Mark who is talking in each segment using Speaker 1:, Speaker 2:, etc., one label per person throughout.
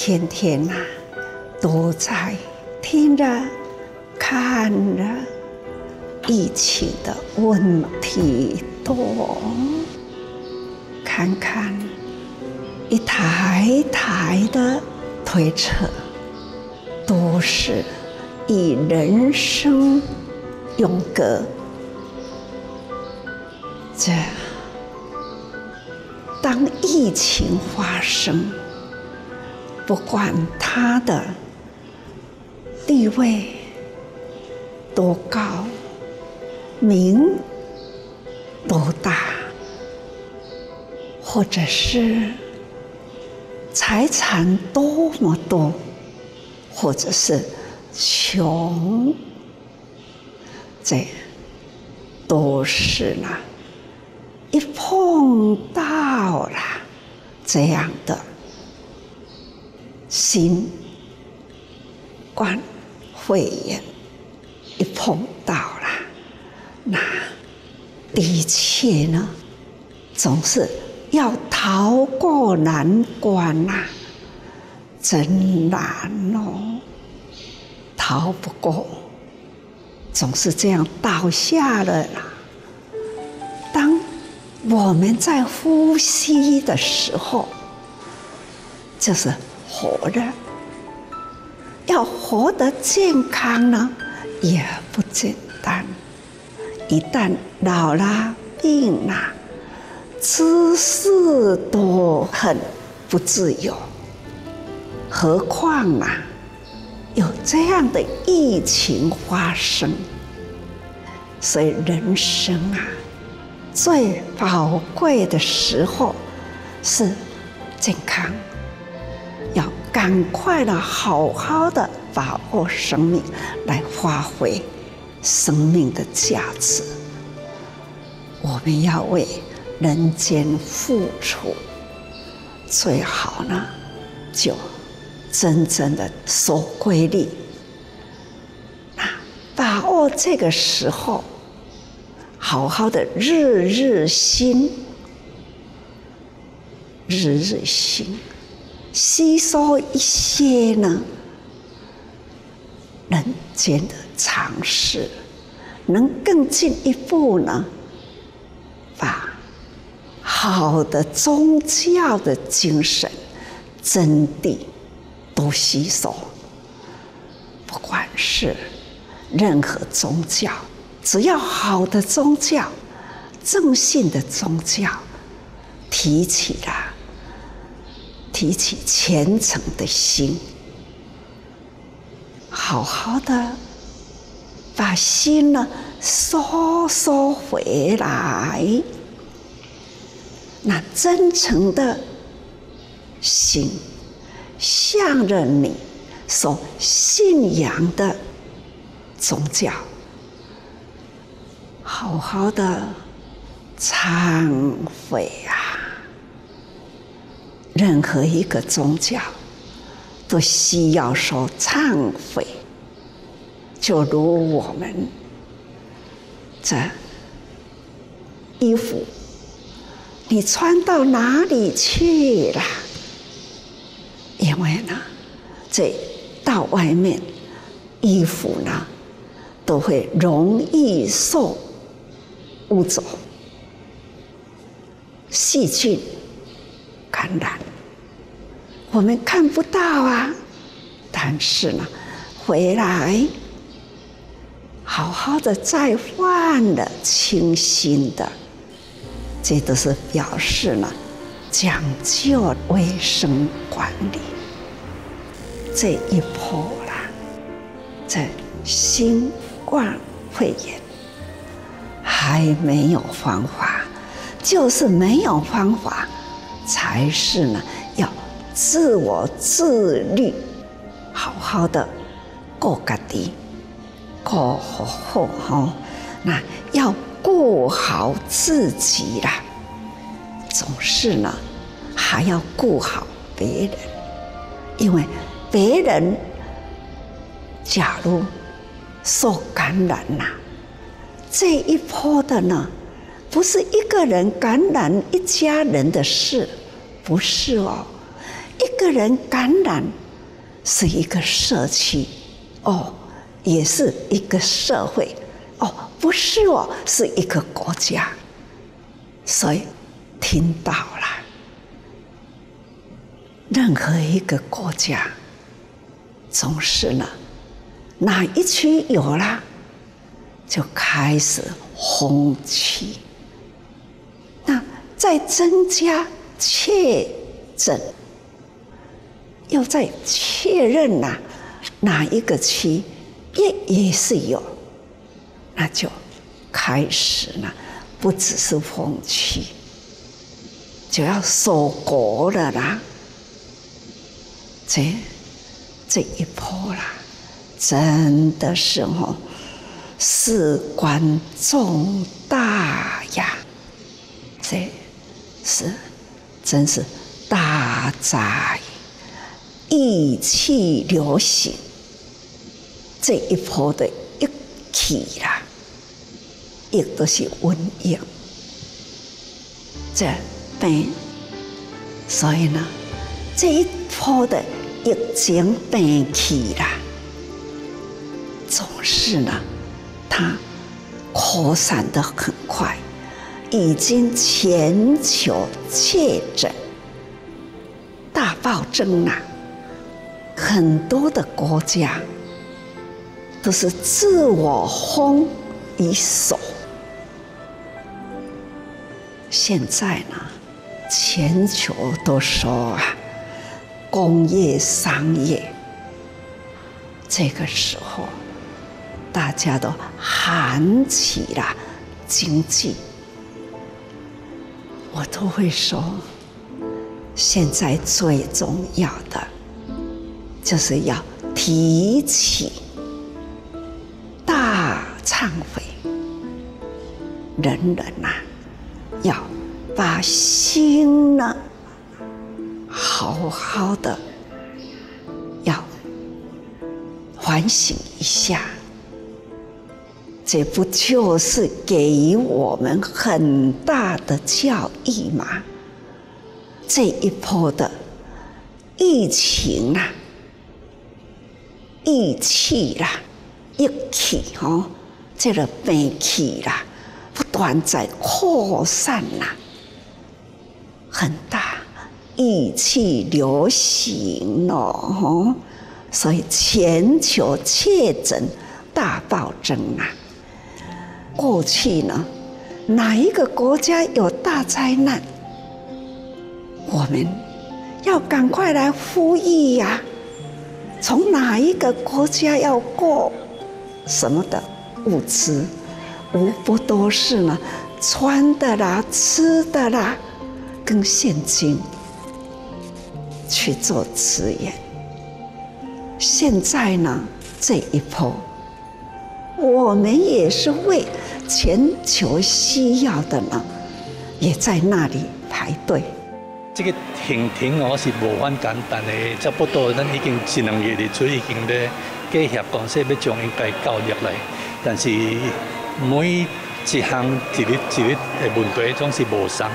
Speaker 1: 天天都在听着、看着疫情的问题多，看看一台台的推车，都是以人生永隔。当疫情发生，不管它的地位多高，名多大，或者是财产多么多，或者是穷，这都是一碰到了这样的新冠肺炎，一碰到了，那的确总是要逃过难关真难哦，逃不过，总是这样倒下了当我们在呼吸的时候，就是活着。要活得健康也不简单。一旦老了、病了，姿势都很不自由，何况有这样的疫情发生。所以人生最宝贵的时候是健康，要赶快好好的把握生命，来发挥生命的价值。我们要为人间付出，最好就真正的守规律，把握这个时候，好好的日日新，吸收一些人间的常识，能更进一步把好的宗教的精神真谛都吸收。不管是任何宗教，只要好的宗教、正信的宗教，提起虔诚的心，好好的把心收回来，那真诚的心，向着你所信仰的宗教，好好的忏悔任何一个宗教都需要说忏悔。就如我们这衣服，你穿到哪里去了？因为这到外面衣服都会容易受污浊、细菌感染，我们看不到但是回来好好的再换了清新的，这都是表示讲究卫生管理。这一波这新冠肺炎还没有方法，就是没有方法，才是要自我自律，好好的过家己，过好那要顾好自己啦。总是还要顾好别人，因为别人假如受感染这一波的不是一个人感染一家人的事，不是一个人感染是一个社区，也是一个社会，不是是一个国家。所以听到了，任何一个国家总是呢，哪一区有了，就开始封区。那再增加确诊，又再确认哪一个区也是有，那就开始了，不只是封区，就要锁国了啦。这一波啦，真的是事关重大呀！这是真是大灾，疫气流行这一波的一起啦，亦都是瘟疫，这病，所以呢，这一波的疫情病起啦，总是呢，它扩散得很快，已经全球确诊大暴增啦，很多的国家都是自我封于守。现在呢，全球都说工业商业，这个时候大家都喊起了经济，我都会说，现在最重要的就是要提起大忏悔，人要把心呢好好的要反省一下，这不就是给予我们很大的教育吗？这一波的疫情疫气疫气这个病气不断在扩散很大，疫气流行了所以全球确诊大暴增过去呢，哪一个国家有大灾难，我们要赶快来呼吁呀！从哪一个国家要过什么的物资，无不都是呢，穿的啦、吃的啦，跟现金去做支援。现在呢，这一波，我们也是为全球需要的呢，也在那里排队。
Speaker 2: 这个行程是无法简单的，差不多咱已经1、2月出已经咧计划讲说要将应该交入来，但是每一项一日的问题总是无相。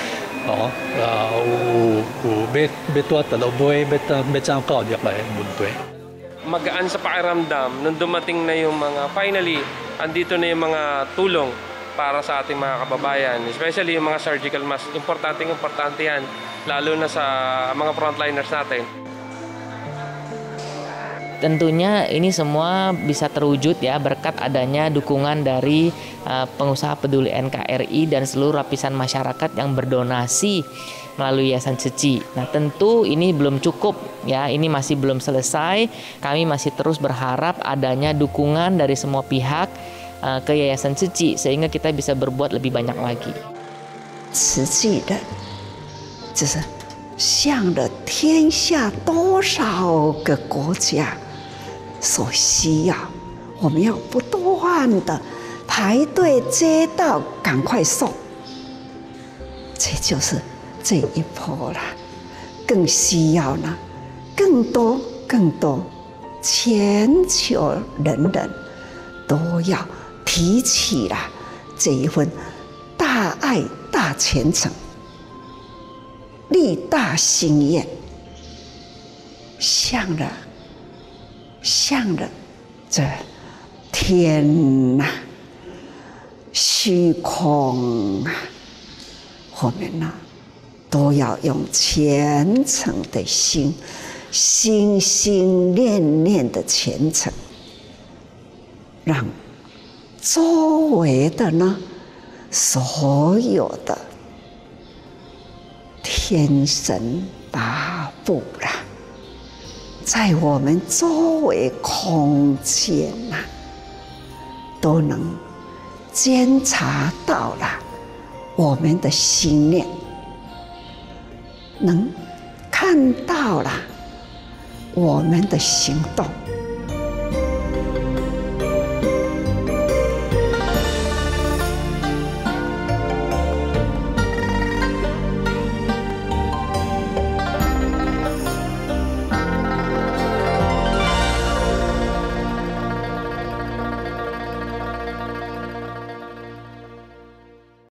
Speaker 2: 有要多得落尾，要怎交入来的问題。
Speaker 3: Magaan sa pakiramdam nung dumating na yung mga finally andito na yung mga tulong para sa ating mga kababayan, especially yung mga surgical mask. Importante yan, lalo na sa mga frontliners natin.
Speaker 4: Tentunya ini semua bisa terwujud ya berkat adanya dukungan dari pengusaha peduli NKRI dan seluruh lapisan masyarakat yang berdonasi melalui Yayasan Ceci. Nah, tentu ini belum cukup ya, ini masih belum selesai. Kami masih terus berharap adanya dukungan dari semua pihak ke Yayasan Ceci sehingga kita bisa berbuat lebih banyak lagi.
Speaker 1: 慈济的，就是向了天下多少个国家所需要，我们要不断的排队接到，赶快送。这就是这一波啦，更需要呢，更多，全球人都要提起啦这一份大爱、大虔诚、力大心愿， 向着这天呐、虚空啊，我们呢都要用虔诚的心，心心念念的虔诚，让周围的呢所有的天神八部啦，在我们周围空间呐，都能监察到了我们的心念，能看到了我们的行动。